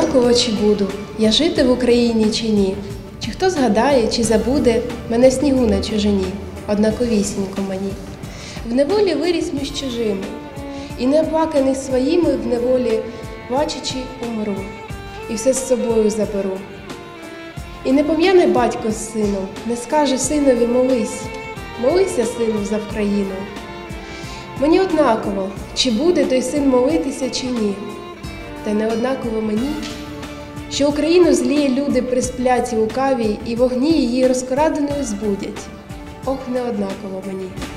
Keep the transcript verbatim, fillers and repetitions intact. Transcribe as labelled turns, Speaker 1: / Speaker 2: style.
Speaker 1: однаково, чи буду я жити в Україні чи ні, чи хто згадає, чи забуде мене в снігу на чужині, однаковісінько мені. В неволі виріс між чужими, і неоплаканий своїми в неволі, бачачи, умру, і все з собою заберу. І не пом'яне батько з сином, не скаже синові молись, молися, сину, за Вкраїну. Мені однаково, чи буде той син молитися, чи ні, та не однаково мені, що Україну злі люди присплять і лукаві, і вогні її розкраденою збудять. Ох, не однаково мені.